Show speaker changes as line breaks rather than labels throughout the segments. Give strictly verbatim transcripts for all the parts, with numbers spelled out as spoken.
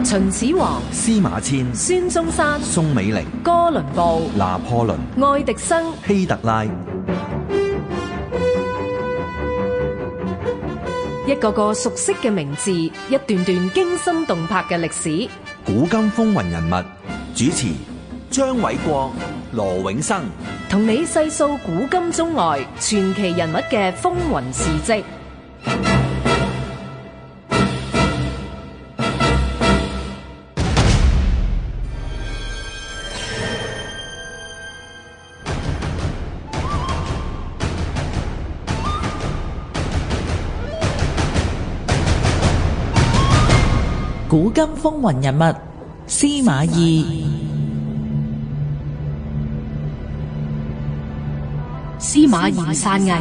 秦始皇、
司馬遷、
孫中山、
宋美齡、
哥倫布、
拿破崙、
愛迪生、
希特拉，
一個個熟悉嘅名字，一段段驚心動魄嘅歷史。
古今風雲人物，主持張偉國、羅永生，
同你細數古今中外傳奇人物嘅風雲事跡。
古今風雲人物，司馬懿。
司馬懿篡位。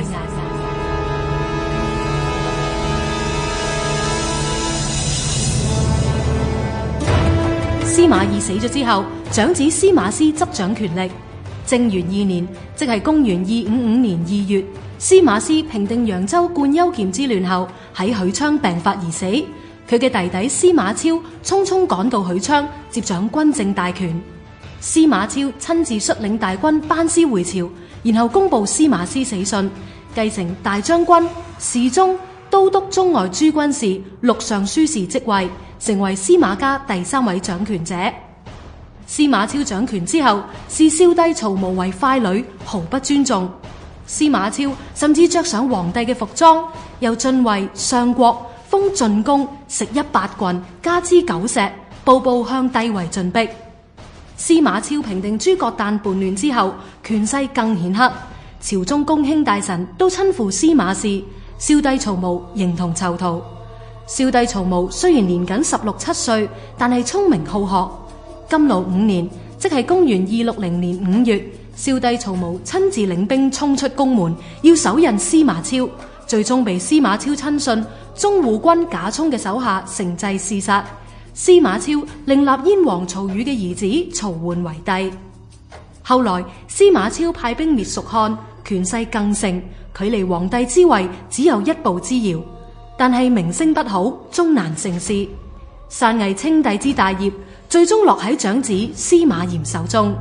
司馬懿死咗之後，長子司馬師執掌權力。正元二年，即係公元二五五年二月，司馬師平定揚州灌幽劍之亂後，喺許昌病發而死。佢嘅弟弟司馬超匆匆趕到許昌，接掌軍政大權。司馬超親自率領大軍班師回朝，然後公布司馬師死訊，繼承大將軍、侍中、都督中外諸軍事、錄尚書事職位，成為司馬家第三位掌權者。司馬超掌權之後，視少帝曹髦為傀儡，毫不尊重。司馬超甚至着上皇帝嘅服裝，又晉位相國，封晉公，食邑八郡，加之九石，步步向帝位進逼。司馬超平定諸葛誕叛亂之後，權勢更顯赫，朝中公卿大臣都親附司馬氏，少帝曹髦形同囚徒。少帝曹髦雖然年僅十六七歲，但係聰明好學。甘露五年，即係公元二六零年五月，少帝曹髦親自領兵衝出宮門，要手刃司馬超，最終被司馬超親信中護軍賈充嘅手下繩制弒殺。司馬超另立燕王曹宇嘅兒子曹奐為帝。後來司馬超派兵滅蜀漢，權勢更盛，距離皇帝之位只有一步之遙，但係名聲不好，終難成事。篡位稱帝之大業，最終落喺長子司馬炎手中。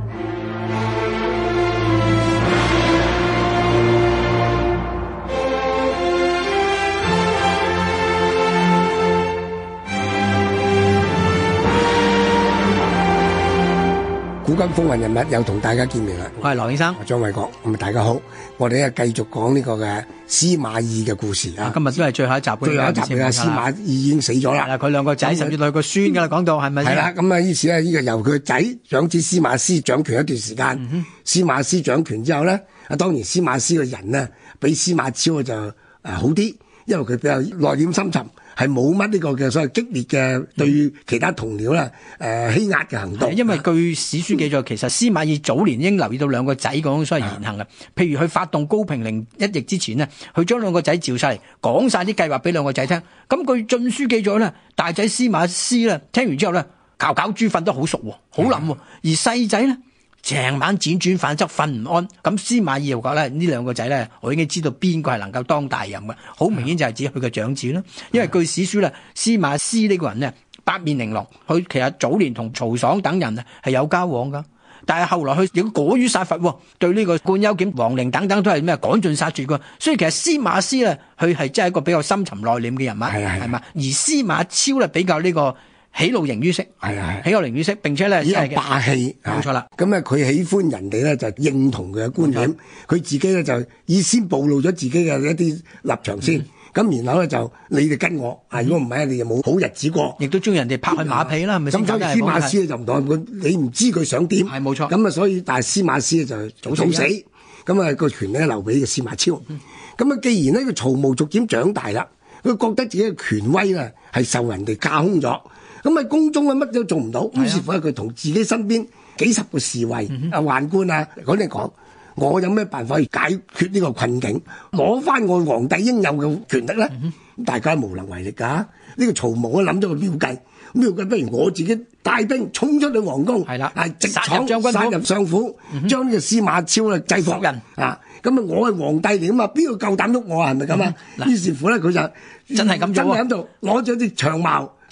古今風雲人物又同大家見面啦，
我係羅永生，
我張偉國，咁啊大家好，我哋咧繼續講呢個嘅司馬懿嘅故事啊。
今日都係最後一集，
最後一集嘅司馬懿已經死咗啦。
佢兩個仔甚至兩個孫噶啦，講到係咪？
係啦，咁啊，於是咧呢個由佢個仔長子司馬師掌權一段時間。嗯、司馬師掌權之後咧，啊當然司馬師嘅人呢比司馬超就誒好啲，因為佢比較內斂深沉。係冇乜呢個嘅所謂激烈嘅對其他同僚咧誒欺壓嘅行動。
因為據史書記載，其實司馬懿早年已經留意到兩個仔嗰種所謂言行嘅。譬如佢發動高平陵一役之前呢，佢將兩個仔召晒嚟，講晒啲計劃俾兩個仔聽。咁佢晉書記載咧，大仔司馬師咧聽完之後咧，搞搞豬瞓得好熟，好冧。而細仔咧，成晚輾轉反側瞓唔安。咁司馬懿又覺得呢兩個仔咧，我已經知道邊個係能夠當大任嘅，好明顯就係指佢嘅長子啦。因為據史書咧，司馬師呢個人呢，八面玲瓏，佢其實早年同曹爽等人啊係有交往噶，但係後來佢亦都果於殺伐，對呢個灌幽劍、王陵等等都係咩趕盡殺絕噶。所以其實司馬師咧，佢係真係一個比較深沉內斂嘅人物，係嘛？而司馬超咧比較呢、這個。喜怒形於色，係啊，喜怒形於色，並且咧
有霸氣，
冇錯啦。
咁啊，佢喜歡人哋咧就認同佢嘅觀點，佢自己咧就以先暴露咗自己嘅一啲立場先，咁、嗯、然後咧就你哋跟我，啊、嗯、如果唔係你就冇好日子過，
亦都中意人哋拍佢馬屁啦，係咪先？
咁所以司馬師就唔同，佢你唔知佢想點，係冇錯。咁啊，所以但係司馬師就早早死，咁啊個權力留俾個司馬超。咁、嗯、啊，既然呢個曹髦逐漸長大啦，佢覺得自己嘅權威咧係受人哋架空咗。咁喺宮中啊，乜都做唔到，於是乎咧，佢同自己身邊幾十個侍衛啊、宦官啊，講嚟講，我有咩辦法去解決呢個困境，攞翻我皇帝應有嘅權力咧？咁大家無能為力㗎。呢、這個曹髦都諗咗個妙計，妙計不如我自己帶兵衝出去皇宮，係啦，係直闖殺入相府，將呢個司馬超咧制服人啊！咁啊，我係皇帝嚟㗎嘛，邊個夠膽喐我啊？係咪咁啊？於是乎咧，佢就真係咁做，真係咁做，攞咗啲長矛。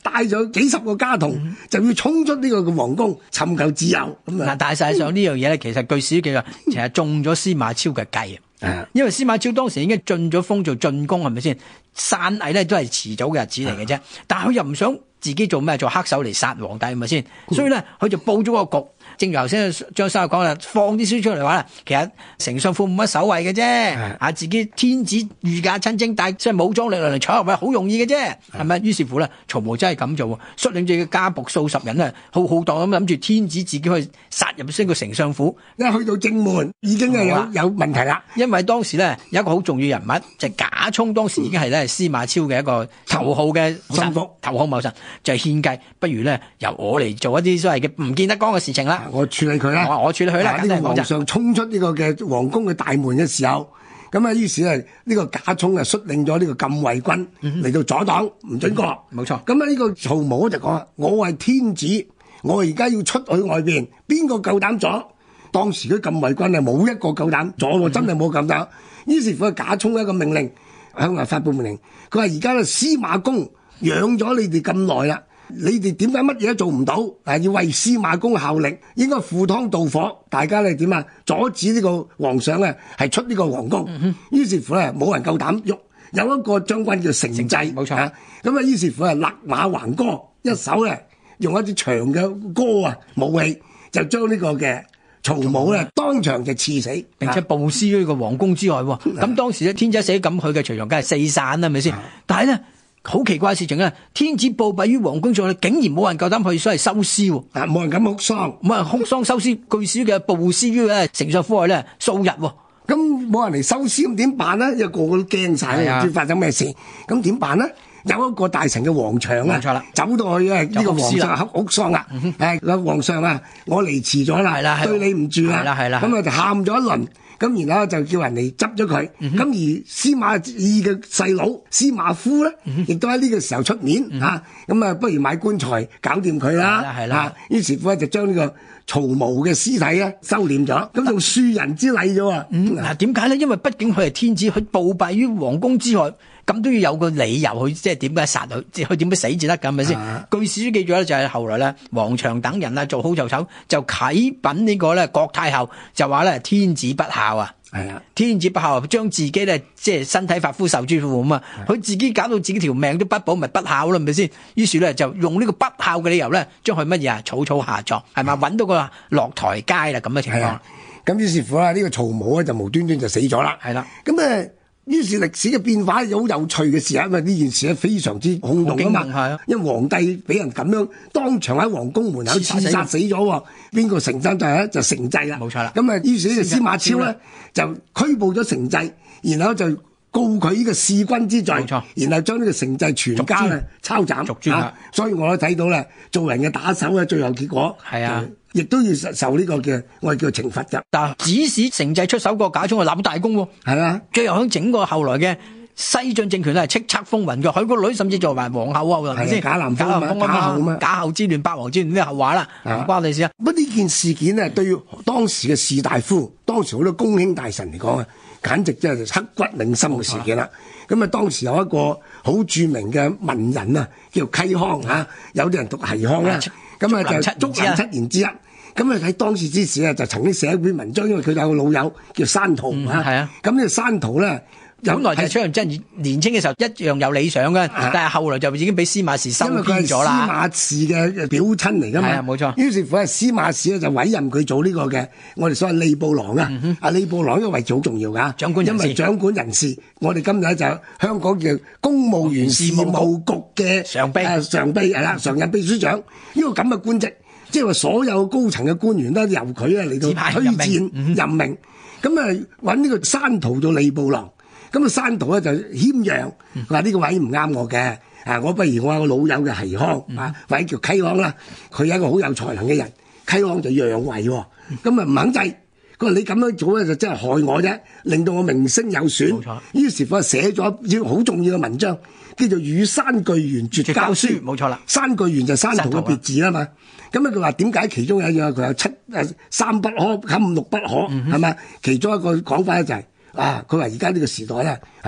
帶咗幾十個家童，嗯、就要衝出呢個嘅皇宮尋求自由咁啊！
但係實際上呢樣嘢咧，其實據史記話，其實中咗司馬昭嘅計啊！
嗯、
因為司馬昭當時已經進咗封做進宮，係咪先？篡位咧都係遲早嘅日子嚟嘅啫，嗯、但係佢又唔想自己做咩做黑手嚟殺皇帝，係咪先？嗯、所以咧，佢就佈咗個局。正如頭先張生講啦，放啲書出嚟話啦，其實丞相府冇乜守衛嘅啫，啊自己天子御駕親征，但係即係武裝力量嚟搶入去好容易嘅啫，係咪？於是乎咧，曹髦真係咁做，率領住嘅家僕數十人咧，浩浩蕩蕩咁諗住天子自己去殺入先個丞相府，
一去到正門已經係有有問題啦。
因為當時咧有一個好重要人物，就係賈充，當時已經係咧司馬昭嘅一個頭號嘅心腹，頭號謀臣，就係獻計，不如咧由我嚟做一啲所謂嘅唔見得光嘅事情啦。
我處理佢啦，
我我處理佢啦。
呢、這個皇上衝出呢個嘅皇宮嘅大門嘅時候，咁啊，於是啊，呢個賈充啊率領咗呢個禁衛軍嚟到阻擋，唔准過。冇錯。咁啊，呢個曹髦就講：我係天子，我而家要出去外邊，邊個夠膽阻？當時嗰禁衛軍啊，冇一個夠膽阻喎，真係冇夠膽。於是乎，賈充一個命令，向外發佈命令，佢話：而家咧司馬公養咗你哋咁耐啦。你哋點解乜嘢都做唔到？啊，要為司馬公效力，應該赴湯蹈火，大家咧點啊？阻止呢個皇上咧係出呢個皇宮。嗯、哼於是乎咧，冇人夠膽喐。有一個將軍叫成濟，冇錯。咁啊，於是乎啊，勒馬橫戈，一手咧用一啲長嘅戈啊武器，就將呢個嘅曹髦咧當場就刺死，
並且暴屍於呢個皇宮之外。咁、嗯、當時咧，天子寫咁佢嘅隨從梗係四散啦，係咪先？嗯、但係咧。好奇怪嘅事情啊！天子暴斃於皇宮上，竟然冇人夠膽去所謂收屍，
啊冇人敢哭喪，
冇人哭喪收屍，據史嘅暴屍於咧丞相府外咧數日，咁
冇人嚟收屍，咁點辦呢？因為個個都驚晒，唔知發生咩事，咁點辦呢？有一個大臣嘅王祥啊，走到去啊呢個皇上哭喪啊，誒個皇上啊，我嚟遲咗啦，對你唔住啦，咁啊就喊咗一輪。咁然後就叫人嚟執咗佢，咁、嗯、哼而司馬懿嘅細佬司馬孚咧，亦、嗯、哼都喺呢個時候出面嚇，咁、嗯、哼啊不如買棺材搞掂佢啦，係啦，於是乎咧就將呢個曹髦嘅屍體咧收斂咗，咁用庶人之禮咗喎。嗱點解咧？因為畢竟佢係天子，佢暴斃於皇宮之外，咁都要有個理由去，即係點解殺佢，即係佢點樣死至得㗎？係咪先？啊、據史書記載咧，就係後來咧，王祥等人啊做好就醜，就啟稟呢個咧郭太后，就話咧天子不孝啊！係啊，天子不孝，將自己咧即係身體髮膚受之父咁啊！佢自己搞到自己條命都不保，咪不孝啦，係咪先？於是咧就用呢個不孝嘅理由咧，將佢乜嘢啊草草下葬，係咪？揾到個落台階啦咁嘅情況。咁於是乎啦，呢個曹髦咧就無端端就死咗啦。係啦，咁誒。於是歷史嘅變化有好有趣嘅事啊！因為呢件事咧非常之轟動啊嘛，因為皇帝俾人咁樣當場喺皇宮門口刺殺死咗，邊個成真就係咧就成濟啦，冇錯啦。咁啊，於是呢個司馬昭咧就拘捕咗成濟，然後就告佢呢個弑君之罪，冇錯，然後將呢個成濟全家咧抄斬，逐專啊！所以我都睇到咧，做人嘅打手咧，最後結果係啊。亦都要受呢個嘅我哋叫懲罰㗎。但係指使成濟出手個賈充係立大功喎，係啊，最後喺整個後來嘅西晉政權咧係叱咤風雲嘅，佢個女甚至做埋皇后啊，係咪先？賈南風啊嘛，賈后嘛，賈后之亂、八王之亂呢啲後話啦，唔關你事啊。不過呢件事件呢，對於當時嘅士大夫、當時好多公卿大臣嚟講啊，簡直真係刻骨銘心嘅事件啦。咁啊，當時有一個好著名嘅文人啊，叫嵇康嚇，有啲人讀嵇康啦。咁啊就竹林七賢之一，咁啊喺當時之時啊就曾經寫一篇文章，因為佢有個老友叫山圖啊，係啊，咁呢個山圖咧，本來就出人真年青嘅時候一樣有理想嘅，但係後來就已經俾司馬氏收編咗啦。司馬氏嘅表親嚟㗎嘛，係啊，冇錯。於是乎啊，司馬氏咧就委任佢做呢個嘅我哋所謂吏部郎啊，啊吏部郎呢個位置好重要㗎，長官人事，因為長官人事，我哋今日就香港叫公務員事務局嘅常秘，誒常秘係啦，常任秘書長呢個咁嘅官職。即係話所有高層嘅官員都由佢啊嚟到推薦任命，咁啊揾呢個山圖做吏部郎，咁啊山圖咧就謙讓，話呢個位唔啱我嘅，啊我不如我有個老友嘅嵇康啊，或者叫嵇康啦，佢係一個好有才能嘅人，嵇康就讓位，咁啊唔肯制，佢話你咁樣做咧就真係害我啫，令到我名聲有損。冇錯。於是乎寫咗一篇好重要嘅文章，叫做《與山巨源絕交書》。冇錯啦，山巨源就山圖嘅別字啦嘛。咁啊佢話點解其中有一樣佢有七誒三不可冚六不可係嘛？其中一個講法咧就係、是、啊，佢話而家呢個時代咧嚇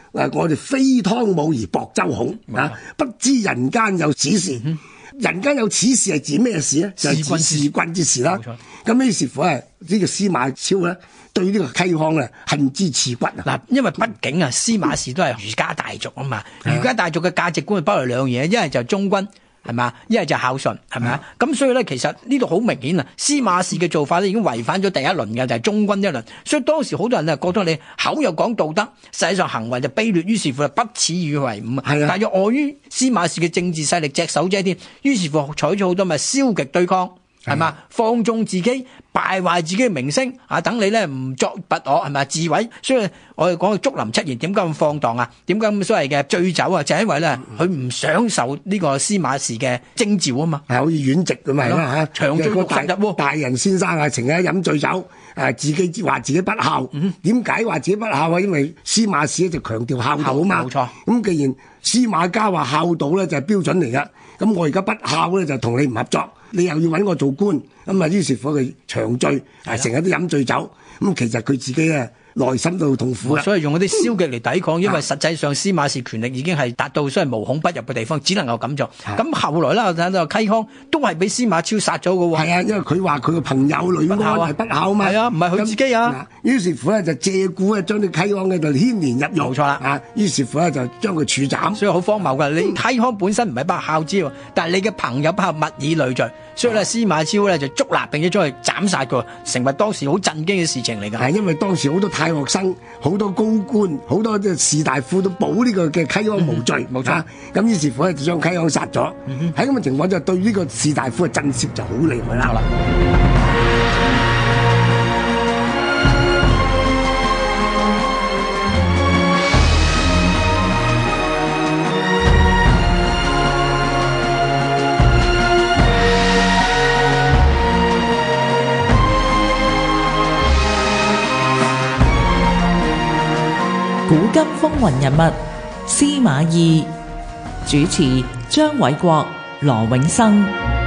誒我哋非湯武而薄周孔啊，不知人間有此事。嗯、人間有此事係指咩事咧？就係指弑君之事啦。咁於是乎係呢個司馬昭咧，對呢個溪康咧恨之刺骨啊！
嗱，因為畢竟啊，司馬氏都係儒家大族啊嘛，儒家大族嘅價值觀包括兩樣嘢，一係就忠君。係嘛？一係就孝順，係咪啊？咁所以咧，其實呢度好明顯啊，司馬氏嘅做法咧已經違反咗第一輪嘅，就係、是、忠君一輪。所以當時好多人啊覺得你口又講道德，實際上行為就卑劣，於是乎就不恥與為伍。係啊，但係又礙於司馬氏嘅政治勢力隻手遮天，於是乎採取好多咪消極對抗。係嘛？放縱自己，敗壞自己嘅名聲啊！等你咧唔作拔我，係咪自毀？所以我哋講嘅竹林七賢點解咁放蕩啊？點解咁所謂嘅醉酒啊？就係、是、因為咧佢唔享受呢個司馬氏嘅徵召啊嘛。係
好似阮籍咁嘛嚇，長醉大日喎。大人先生啊，成日飲醉酒，誒自己話自己不孝。點解話自己不孝啊？因為司馬氏咧就強調孝道啊嘛。冇錯。咁既然司馬家話孝道咧就係標準嚟噶，咁我而家不孝咧就同你唔合作。你又要揾我做官，咁啊於是乎佢長醉，成日都飲醉酒，咁其實佢自己咧內心都痛苦啦。
所以用嗰啲消極嚟抵抗，因為實際上司馬氏權力已經係達到所謂無孔不入嘅地方，只能夠咁做。咁後來咧，我睇到溪康都係俾司馬昭殺咗嘅喎。係
啊，因為佢話佢個朋友呂安係不孝啊嘛。係
啊，唔係佢自己啊。
於是乎咧就借故咧將啲溪康嘅就牽連入獄。
冇錯啦。
啊，於是乎咧就將佢處斬。
所以好荒謬㗎，你溪康本身唔係不孝之喎，但係你嘅朋友不孝，物以類聚。所以咧，司馬昭咧就捉拿並且將佢斬殺過，成為當時好震驚嘅事情嚟㗎。係
因為當時好多太學生、好多高官、好多即係士大夫都保呢個嘅溪康無罪，冇、嗯、錯。咁、啊、於是乎咧就將溪康殺咗。喺咁嘅情況就對呢個士大夫嘅震懾就好厲害啦。
古今風雲人物司馬懿，主持張偉國、羅永生。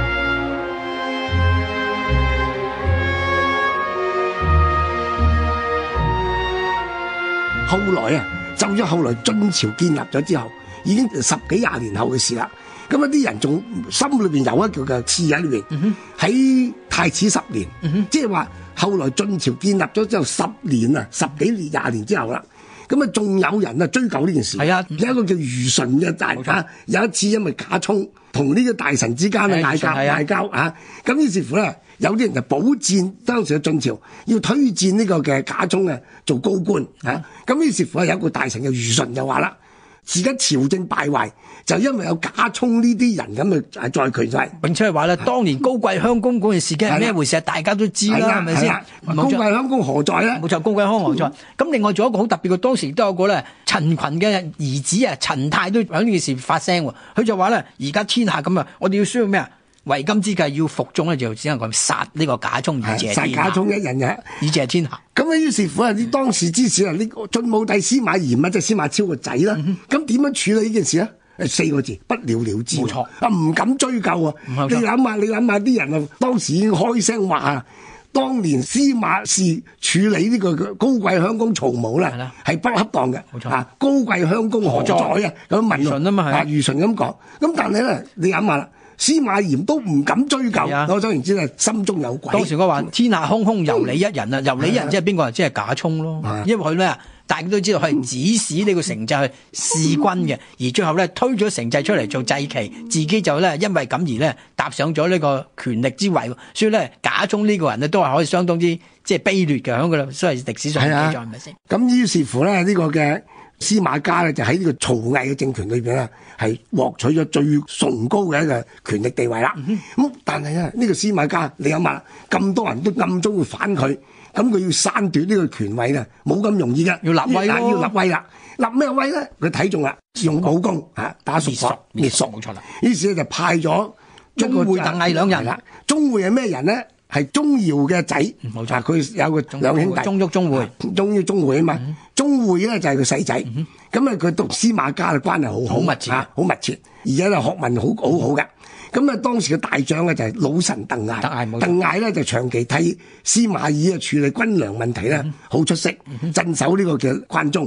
後來啊，就咗後來晉朝建立咗之後，已經十幾廿年後嘅事啦。咁啊，啲人仲心裏邊有一個嘅刺喺裏邊。喺、嗯、太始十年，嗯、即係話後來晉朝建立咗之後十年啊，十幾年廿年之後啦。咁啊，仲有人啊追究呢件事。係啊，有一個叫虞舜嘅大家，有一次因為賈充同呢個大臣之間啊嗌交，嗌交啊，咁於是乎咧，有啲人就保薦當時嘅晉朝要推薦呢個嘅賈充啊做高官啊，咁於是乎啊有一個大臣嘅虞舜就話啦，而家朝政敗壞就因為有賈充呢啲人咁啊在權勢，
並且係話咧，當年高貴鄉公嗰件事係咩回事啊？大家都知啦，係咪先？
高貴鄉公何在咧？
冇錯，高貴鄉何在？咁、嗯、另外仲有一個好特別嘅，當時都有個咧陳群嘅兒子啊，陳泰都響呢件事發聲喎。佢就話咧，而家天下咁啊，我哋要需要咩啊？為今之計要服眾咧，就只能夠殺呢個賈充以謝天下。殺
賈充一人嘅，
以謝天下。
咁啊，於是乎啊，啲當時之士啊，呢個晉武帝司馬炎啊，即係司馬昭個仔啦。咁、嗯、點樣處理呢件事啊？四個字，不了了之。冇錯，啊唔敢追究啊！你諗下，你諗下啲人啊，當時已經開聲話啊，當年司馬氏處理呢個高貴鄉公曹髦咧，係不恰當嘅。冇錯啊，高貴鄉公何在啊？咁問虞舜啊嘛，係虞舜咁講。咁但係咧，你諗下啦，司馬炎都唔敢追究。我總言之係心中有鬼。
當時我話天下空空由你一人啊，由你一人即係邊個啊？即係賈充咯，因為佢咧。大家都知道佢係指使呢個成制去弑君嘅，而最後咧推咗成制出嚟做祭旗，自己就咧因為咁而咧踏上咗呢個權力之位，所以咧賈充呢個人咧都係可以相當之即係卑劣嘅，喺個所謂歷史上記載係咪先？咁
於是乎咧呢個嘅司馬家咧就喺呢個曹魏嘅政權裏邊咧係獲取咗最崇高嘅一個權力地位啦。咁、嗯、但係咧呢個司馬家你諗下，咁多人都暗中會反佢。咁佢要篡奪呢個權位咧，冇咁容易嘅，
要立威咯，
要立威啦，立咩威咧？佢睇中啦，用武功嚇打蜀國，滅蜀冇錯啦。於是咧就派咗
鍾會、鄧毅兩人啦。
鍾會係咩人咧？係鍾繇嘅仔，冇錯。佢有個兩兄弟，
鍾郁、鍾會，
鍾郁、鍾會啊嘛。鍾會咧就係佢細仔，咁啊佢同司馬家嘅關係好好密切，好密切，而且咧學問好好好嘅。咁啊，當時嘅大將咧就係老臣鄧艾，鄧艾咧就長期替司馬懿啊處理軍糧問題咧，好出色，鎮守呢個嘅關中。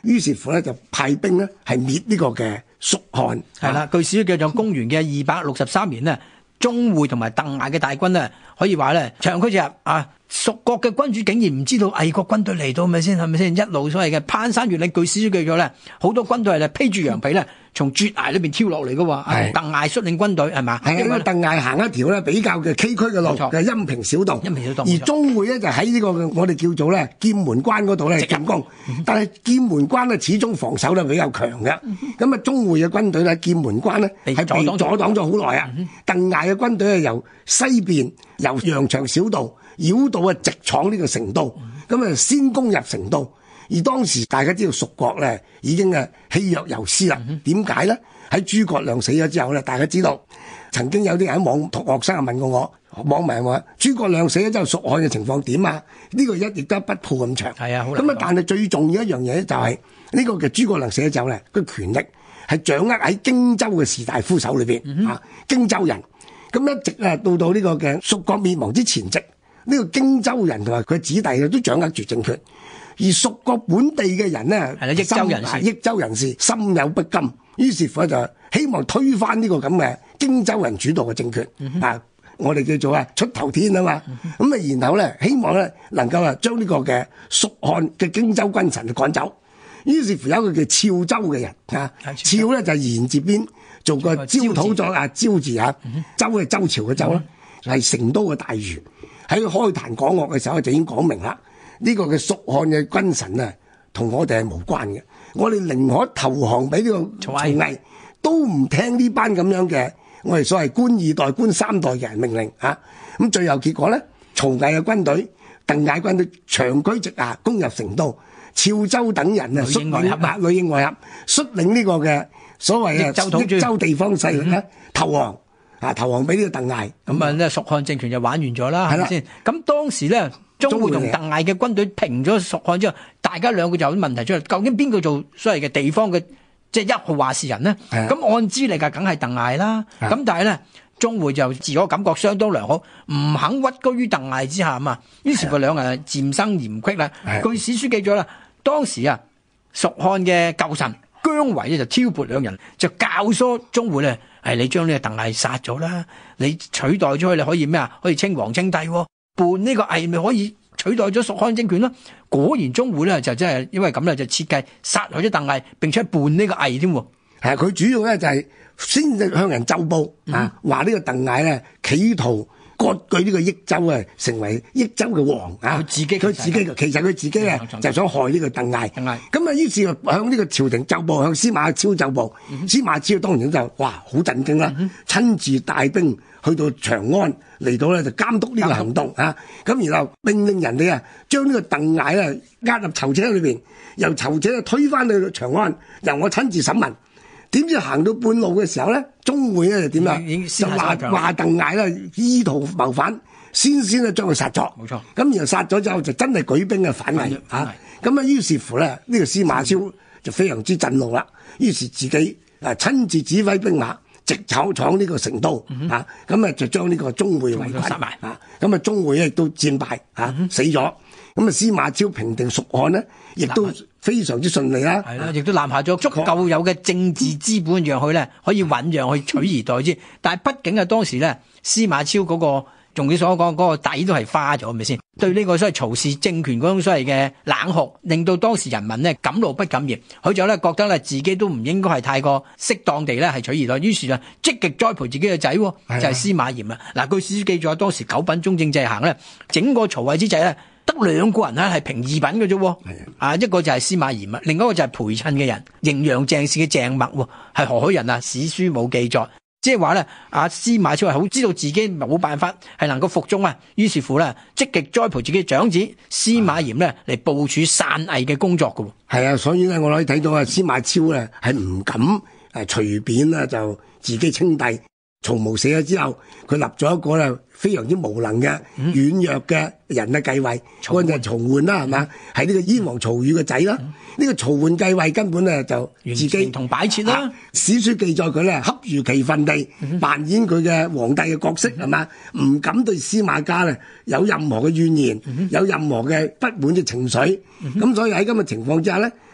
於是乎咧就派兵咧係滅呢個嘅蜀漢。
係啦，據史記載，公元嘅二百六十三年呢，鍾會同埋鄧艾嘅大軍呢，可以話咧長驅直入啊！蜀國嘅君主竟然唔知道魏國軍隊嚟到，咪先係咪先？一路所謂嘅攀山越嶺，據史書記咗咧，好多軍隊係咧披住羊皮咧，從絕崖裏邊跳落嚟嘅喎。鄧艾率領軍隊係嘛？
係啊，因為鄧艾行一條咧比較嘅崎嶇嘅路，嘅陰平小道。陰平小道。而鍾會咧就喺呢個我哋叫做咧劍門關嗰度咧進攻，但係劍門關咧始終防守得比較強嘅。咁啊，鍾會嘅軍隊咧劍門關咧係被阻擋咗好耐啊。鄧艾嘅軍隊係由西邊由陽牆小道繞道啊，直闖呢個成都，咁啊先攻入成都。而當時大家知道蜀國咧已經啊氣若游絲啦。點解咧？喺諸葛亮死咗之後咧，大家知道曾經有啲人喺網同學生問過我，網民話諸葛亮死咗之後，蜀漢嘅情況點啊？呢、這個一亦都不鋪咁長。係啊，咁啊，但係最重要一樣嘢就係、是、呢、這個嘅諸葛亮死咗之後咧，個權力係掌握喺荊州嘅士大夫手裏邊、嗯、啊，荊州人咁一直啊到到呢個嘅蜀國滅亡之前夕。呢、這個荊州人同埋佢子弟都掌握住政權，而蜀國本地嘅人呢，係啦，益州人士，益州人士心有不甘，於是乎就希望推翻呢個咁嘅荊州人主導嘅政權、嗯、啊！我哋叫做啊出頭天啊嘛，咁、嗯、啊然後咧希望咧能夠啊將呢個嘅蜀漢嘅荊州君臣趕走，於是乎有一個叫趙州嘅人啊，趙咧就係言字邊做個招討咗啊招字啊，周係周朝嘅周啦，係、嗯、成都嘅大儒。喺開壇講學嘅時候就已經講明啦，呢、這個嘅蜀漢嘅君臣啊，同我哋係無關嘅。我哋寧可投降俾呢個曹魏，都唔聽呢班咁樣嘅我哋所謂官二代、官三代嘅人命令啊。咁最後結果咧，曹魏嘅軍隊、鄧艾軍隊長驅直下，攻入成都。趙州等人啊，率領啊，裏應外合，率領呢個嘅所謂嘅益州地方勢力咧、嗯、投降。啊！投降俾呢個鄧艾，咁啊咧蜀漢政權就玩完咗啦，係咪先？咁當時咧，鍾會同鄧艾嘅軍隊平咗蜀漢之後，大家兩個就有啲問題出嚟，究竟邊個做所謂嘅地方嘅即係一號話事人呢？咁按資歷嘅梗係鄧艾啦。咁但係咧，鍾會就自我感覺相當良好，唔肯屈居於鄧艾之下啊嘛。於是佢兩人漸生嫌隙啦。據史書記咗啦，當時啊，蜀漢嘅舊臣姜維咧就挑撥兩人，就教唆鍾會咧。係你將呢個鄧艾殺咗啦，你取代咗佢，你可以咩啊？可以稱王稱帝，叛呢個魏咪可以取代咗蜀漢政權咯。果然鍾會咧就真係因為咁咧就設計殺害咗鄧艾，並且叛呢個魏添。係啊，佢主要咧就係先至向人奏報、嗯、啊，話呢個鄧艾咧企圖割據呢個益州啊，成為益州嘅王啊！佢自己佢自己其實佢自己啊就想害呢個鄧艾。咁啊，於是向呢個朝廷奏報，向司馬昭奏報。嗯、司馬昭當然就哇好震驚啦，親、嗯、自帶兵去到長安嚟到咧就監督呢個行動啊！咁然後命令人哋啊將呢個鄧艾咧押入囚車裏邊，由囚車推翻去長安，由我親自審問。點知行到半路嘅時候咧，鍾會咧就點啊？就話話鄧艾咧意圖謀反，先先咧將佢殺咗。冇錯。咁然後殺咗之後就真係舉兵嘅反魏嚇。咁啊於是乎咧，呢、這個司馬昭就非常之震怒啦。於是自己啊親自指揮兵馬直闖闖呢個成都嚇。咁、嗯、啊就將呢個鍾會圍困殺埋嚇。咁啊鍾會亦都戰敗嚇、嗯、死咗。咁啊司馬昭平定蜀漢呢，亦都非常之順利啦。係啦，亦都攬下咗足夠有嘅政治資本，讓佢咧可以醞釀去取而代之。但係畢竟啊，當時咧司馬昭嗰、那個，仲要所講嗰個底都係花咗，係咪先？對呢個所謂曹氏政權嗰種所謂嘅冷酷，令到當時人民呢敢怒不敢言。佢就咧覺得咧自己都唔應該係太過適當地咧係取而代，於是就積極栽培自己嘅仔，就係、是、司馬炎啊。嗱，據史書記載，當時九品中正制行咧，整個曹魏之際咧。得兩個人咧係平二品嘅啫，啊一個就係司馬炎啊，另一個就係陪襯嘅人，滎陽鄭氏嘅鄭默係何許人啊？史書冇記載，即係話咧，阿司馬昭係好知道自己冇辦法係能夠服眾啊，於是乎咧積極栽培自己嘅長子司馬炎咧嚟部署篡魏嘅工作嘅。係啊，所以咧我可以睇到啊，司馬昭咧係唔敢誒隨便啦就自己稱帝。曹髦死咗之後，佢立咗一個咧非常之無能嘅、嗯、軟弱嘅人嘅繼位，嗰個就係曹奐啦，係嘛？係呢個燕王曹宇嘅仔啦。呢、嗯、個曹奐繼位根本咧就自己同擺設啦、啊。史書記載佢咧恰如其分地扮演佢嘅皇帝嘅角色，係、嗯、嘛？唔敢對司馬家咧有任何嘅怨言，嗯、有任何嘅不滿嘅情緒。咁、嗯、所以喺咁嘅情況之下咧，呢、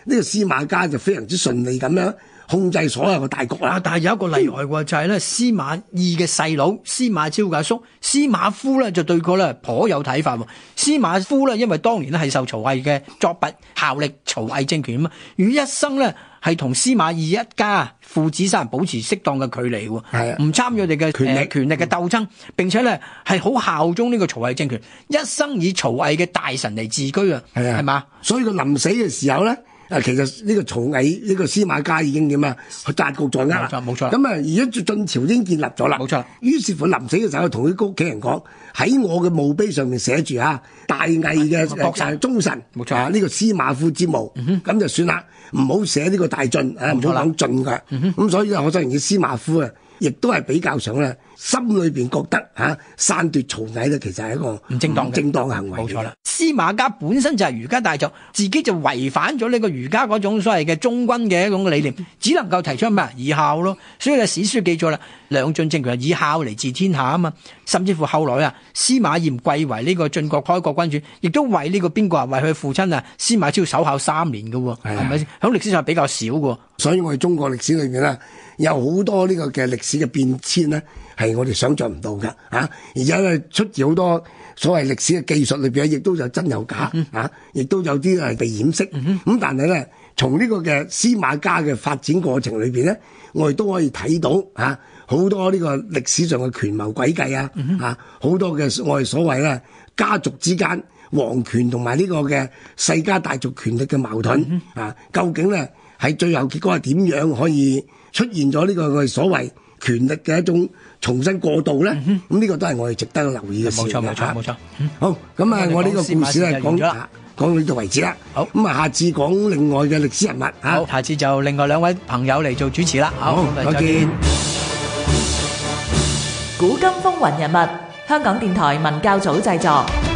呢個司馬家就非常之順利咁樣控制所有嘅大局啦。
啊！但係有一個例外喎，就係咧司馬懿嘅細佬司馬昭嘅阿叔司馬孚咧，就對佢咧頗有睇法喎。司馬孚咧，因為當年咧係受曹魏嘅作拔，效力曹魏政權啊嘛，於一生咧係同司馬懿一家父子三人保持適當嘅距離喎，
係啊，
唔參與佢哋嘅
權力
呃權力嘅鬥爭，並且咧係好效忠呢個曹魏政權，一生以曹魏嘅大臣嚟自居啊，
係啊，
係嘛？
所以佢臨死嘅時候咧。啊，其實呢個曹魏呢個司馬家已經點啊，佢大局在握啦。
冇錯，冇錯。
咁啊，而家晉朝已經建立咗啦。
冇錯。於
是乎臨死嘅時候，同佢屋企人講，喺我嘅墓碑上面寫住啊，大魏嘅國臣忠臣。冇錯。啊，呢個司馬孚之墓，咁、嗯、就算啦，唔好寫呢個大晉，啊，唔好講晉㗎。咁、嗯、所以可想而知，司馬孚啊，亦都係比較上咧，心裏邊覺得嚇篡奪曹魏咧，其實係一個唔正當、唔正當嘅行為。
冇錯啦，司馬家本身就係儒家大族，自己就違反咗呢個儒家嗰種所謂嘅忠君嘅一種理念，只能夠提出咩以孝咯。所以咧史書記載啦，兩晉政權係以孝嚟治天下啊嘛。甚至乎後來啊，司馬炎貴為呢個晉國開國君主，亦都為呢個邊個啊？為佢父親啊司馬昭守孝三年嘅喎，係咪先？喺歷史上比較少嘅。
所以我哋中國歷史裏面咧，有好多呢個嘅歷史嘅變遷咧，係我哋想象唔到嘅啊！而且咧出自好多所謂歷史嘅技術裏邊，亦都有真有假、嗯、啊！亦都有啲係被掩飾。咁、嗯、但係咧，從呢個嘅司馬家嘅發展過程裏邊咧，我哋都可以睇到啊，好多呢個歷史上嘅權謀詭計啊，嗯、啊，好多嘅我哋所謂咧家族之間皇權同埋呢個嘅世家大族權力嘅矛盾、嗯、啊，究竟咧喺最後結果係點樣可以出現咗呢個我哋所謂權力嘅一種重新過渡咧？咁、嗯、呢、這個都係我哋值得留意嘅事。冇錯，冇錯，冇錯。好，咁啊，我呢個故事咧講講到呢度為止啦。好，咁啊，下次講另外嘅歷史人物。
好，下次就另外兩位朋友嚟做主持啦。好，
好，再見。
古今風雲人物，香港電台文教組製作。